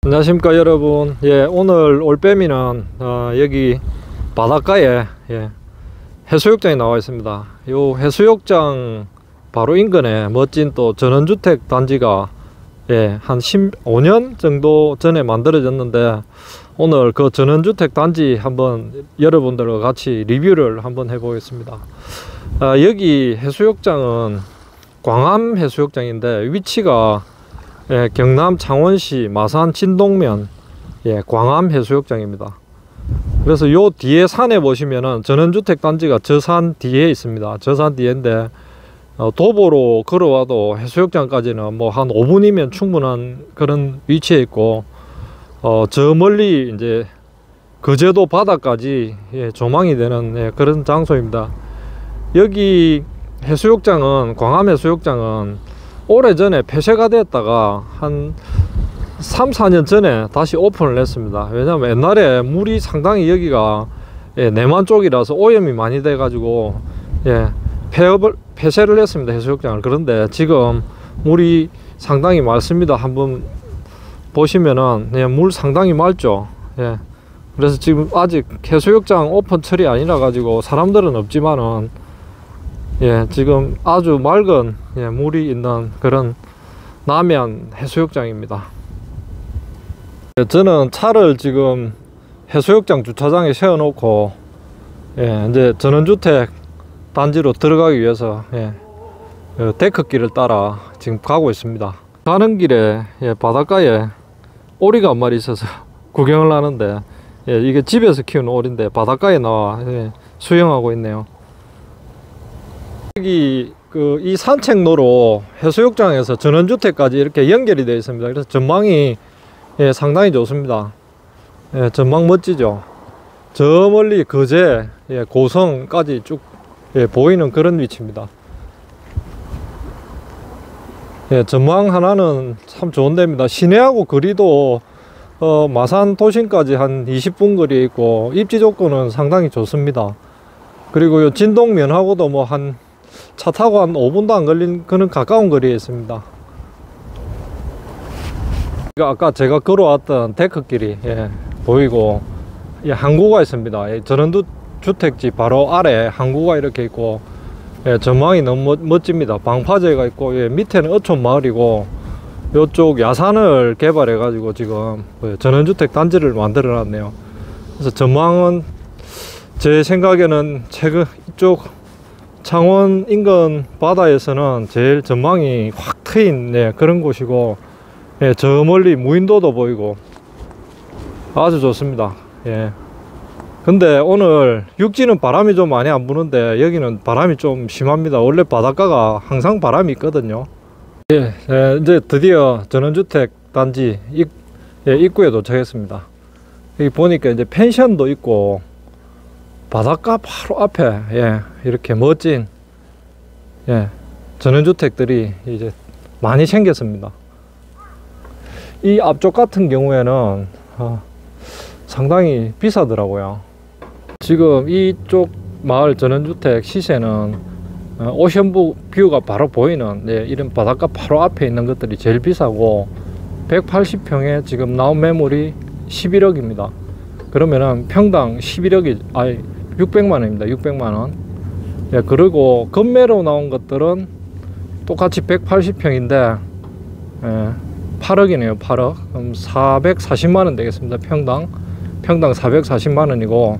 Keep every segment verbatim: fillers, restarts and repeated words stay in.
안녕하십니까 여러분. 예, 오늘 올빼미는 어, 여기 바닷가에 예, 해수욕장에 나와 있습니다. 요 해수욕장 바로 인근에 멋진 또 전원주택 단지가 예, 한 십오 년 정도 전에 만들어졌는데, 오늘 그 전원주택 단지 한번 여러분들과 같이 리뷰를 한번 해보겠습니다. 아, 여기 해수욕장은 광암 해수욕장인데 위치가 예, 경남 창원시 마산 진동면 예, 광암 해수욕장입니다. 그래서 요 뒤에 산에 보시면은 전원주택 단지가 저 산 뒤에 있습니다. 저 산 뒤인데 어, 도보로 걸어와도 해수욕장까지는 뭐 한 오 분이면 충분한 그런 위치에 있고, 어, 저 멀리 이제 거제도 바다까지 예, 조망이 되는 예, 그런 장소입니다. 여기 해수욕장은, 광암 해수욕장은 오래전에 폐쇄가 됐다가 한 삼, 사 년 전에 다시 오픈을 했습니다. 왜냐면 옛날에 물이 상당히 여기가 예, 내만 쪽이라서 오염이 많이 돼 가지고 예, 폐업을 폐쇄를 했습니다, 해수욕장을. 그런데 지금 물이 상당히 맑습니다. 한번 보시면은 예, 물 상당히 맑죠. 예. 그래서 지금 아직 해수욕장 오픈철이 아니라 가지고 사람들은 없지만은 예, 지금 아주 맑은 예, 물이 있는 그런 남해안 해수욕장입니다. 예, 저는 차를 지금 해수욕장 주차장에 세워 놓고 예, 이제 전원주택 단지로 들어가기 위해서 예, 그 데크길을 따라 지금 가고 있습니다. 가는 길에 예, 바닷가에 오리가 한 마리 있어서 구경을 하는데 예, 이게 집에서 키우는 오리인데 바닷가에 나와 예, 수영하고 있네요. 여기 그 이 산책로로 해수욕장에서 전원주택까지 이렇게 연결이 되어 있습니다. 그래서 전망이 예, 상당히 좋습니다. 예, 전망 멋지죠. 저 멀리 거제 예, 고성까지 쭉 예, 보이는 그런 위치입니다. 예, 전망 하나는 참 좋은 데입니다. 시내하고 거리도 어, 마산 도심까지 한 이십 분 거리에 있고 입지 조건은 상당히 좋습니다. 그리고 요 진동면하고도 뭐 한 차 타고 한 오 분도 안 걸린 그런 가까운 거리에 있습니다. 아까 제가 걸어왔던 데크길이 예, 보이고 예, 항구가 있습니다. 예, 전원주택지 바로 아래 항구가 이렇게 있고 예, 전망이 너무 멋, 멋집니다. 방파제가 있고 예, 밑에는 어촌 마을이고 이쪽 야산을 개발해 가지고 지금 예, 전원주택 단지를 만들어 놨네요. 그래서 전망은 제 생각에는 최근 이쪽 창원 인근 바다에서는 제일 전망이 확 트인 예, 그런 곳이고 예, 저 멀리 무인도도 보이고 아주 좋습니다. 예. 근데 오늘 육지는 바람이 좀 많이 안 부는데 여기는 바람이 좀 심합니다. 원래 바닷가가 항상 바람이 있거든요. 예, 예, 이제 드디어 전원주택 단지 입, 예, 입구에 도착했습니다. 여기 보니까 이제 펜션도 있고 바닷가 바로 앞에 예, 이렇게 멋진 예, 전원주택들이 이제 많이 생겼습니다. 이 앞쪽 같은 경우에는 어, 상당히 비싸더라고요. 지금 이쪽 마을 전원주택 시세는 어, 오션뷰 뷰가 바로 보이는 예, 이런 바닷가 바로 앞에 있는 것들이 제일 비싸고 백팔십 평에 지금 나온 매물이 십일억입니다. 그러면은 평당 십일억이 아니 육백만 원입니다. 육백만 원. 예, 그리고 건매로 나온 것들은 똑같이 백팔십 평인데 예, 팔억이네요. 팔억. 그럼 사백사십만 원 되겠습니다. 평당. 평당 사백사십만 원이고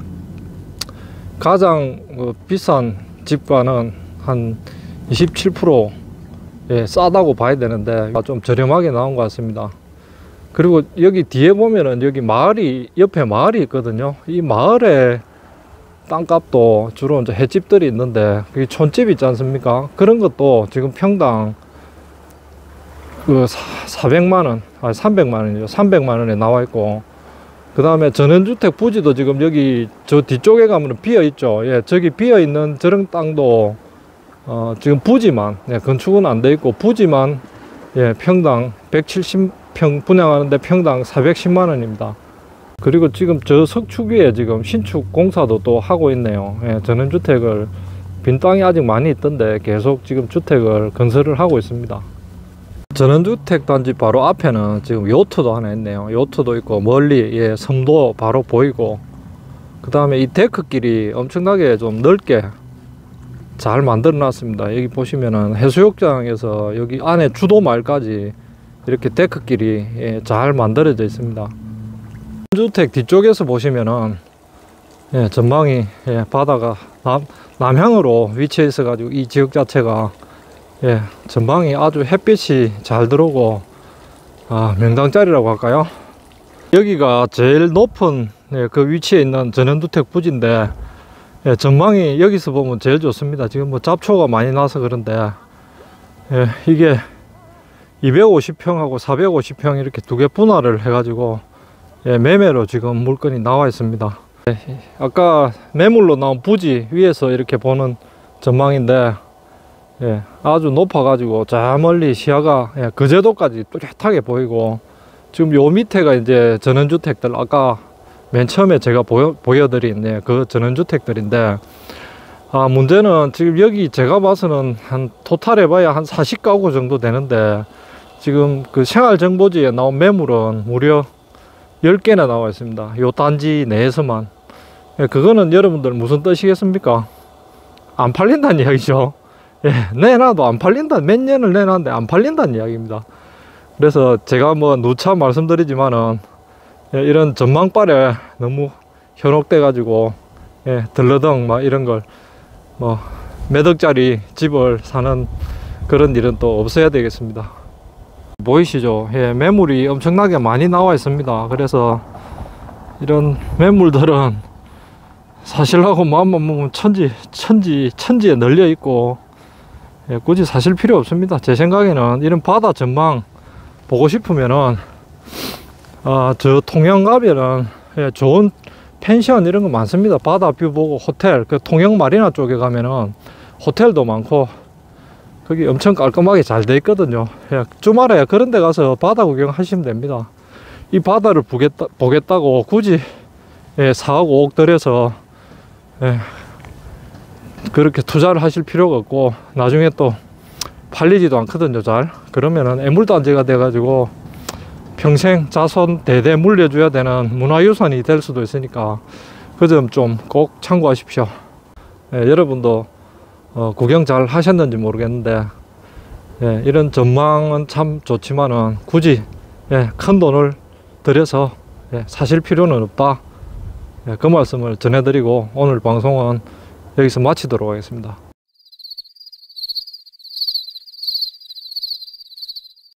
가장 어, 비싼 집과는 한 이십칠 퍼센트 예, 싸다고 봐야 되는데 좀 저렴하게 나온 것 같습니다. 그리고 여기 뒤에 보면은 여기 마을이 옆에 마을이 있거든요. 이 마을에 땅값도 주로 이제 횟집들이 있는데 그게 촌집 있지 않습니까? 그런 것도 지금 평당 그 사백만 원, 아니 삼백만 원이죠. 삼백만 원에 나와 있고, 그 다음에 전원주택 부지도 지금 여기 저 뒤쪽에 가면 비어 있죠. 예, 저기 비어 있는 저런 땅도 어, 지금 부지만 예, 건축은 안 돼 있고 부지만 예, 평당 백칠십 평 분양하는데 평당 사백십만 원입니다. 그리고 지금 저 석축 위에 지금 신축 공사도 또 하고 있네요. 예, 전원주택을 빈 땅이 아직 많이 있던데 계속 지금 주택을 건설을 하고 있습니다. 전원주택 단지 바로 앞에는 지금 요트도 하나 있네요. 요트도 있고 멀리 예, 섬도 바로 보이고, 그 다음에 이 데크길이 엄청나게 좀 넓게 잘 만들어 놨습니다. 여기 보시면은 해수욕장에서 여기 안에 주도마을까지 이렇게 데크길이 예, 잘 만들어져 있습니다. 주택 뒤쪽에서 보시면은 예, 전망이 예, 바다가 남, 남향으로 위치해 있어 가지고 이 지역 자체가 예, 전망이 아주 햇빛이 잘 들어오고 아, 명당짜리라고 할까요? 여기가 제일 높은 예, 그 위치에 있는 전원주택 부지인데 예, 전망이 여기서 보면 제일 좋습니다. 지금 뭐 잡초가 많이 나서 그런데 예, 이게 이백오십 평하고 사백오십 평 이렇게 두 개 분할을 해 가지고 예, 매매로 지금 물건이 나와 있습니다. 예, 아까 매물로 나온 부지 위에서 이렇게 보는 전망인데 예, 아주 높아 가지고 저 멀리 시야가 예, 거제도까지 뚜렷하게 보이고, 지금 요 밑에가 이제 전원주택들, 아까 맨 처음에 제가 보여, 보여드린 예, 그 전원주택들인데, 아, 문제는 지금 여기 제가 봐서는 한 토탈 해봐야 한 사십 가구 정도 되는데, 지금 그 생활정보지에 나온 매물은 무려 열 개나 나와 있습니다. 요 단지 내에서만. 예, 그거는 여러분들 무슨 뜻이겠습니까? 안 팔린다는 이야기죠. 예, 내놔도 안 팔린다. 몇 년을 내놨는데 안 팔린다는 이야기입니다. 그래서 제가 뭐 누차 말씀드리지만은 예, 이런 전망발에 너무 현혹돼 가지고 예, 들러덩 막 이런 걸 뭐 몇 억짜리 집을 사는 그런 일은 또 없어야 되겠습니다. 보이시죠? 예, 매물이 엄청나게 많이 나와 있습니다. 그래서 이런 매물들은 사실하고 마음만 먹으면 천지 천지 천지에 널려 있고 예, 굳이 사실 필요 없습니다. 제 생각에는 이런 바다 전망 보고 싶으면은 아, 저 통영가면은 예, 좋은 펜션 이런 거 많습니다. 바다 뷰 보고 호텔, 그 통영 마리나 쪽에 가면은 호텔도 많고 거기 엄청 깔끔하게 잘 돼 있거든요. 예, 주말에 그런 데 가서 바다 구경 하시면 됩니다. 이 바다를 보겠다, 보겠다고 굳이 예, 사억 오억 들여서 예, 그렇게 투자를 하실 필요가 없고, 나중에 또 팔리지도 않거든요. 잘 그러면은 애물단지가 돼 가지고 평생 자손 대대 물려줘야 되는 문화유산이 될 수도 있으니까 그 점 좀 꼭 참고하십시오. 예, 여러분도 어, 구경 잘 하셨는지 모르겠는데 예, 이런 전망은 참 좋지만은 굳이 예, 큰 돈을 들여서 예, 사실 필요는 없다. 예, 그 말씀을 전해드리고 오늘 방송은 여기서 마치도록 하겠습니다.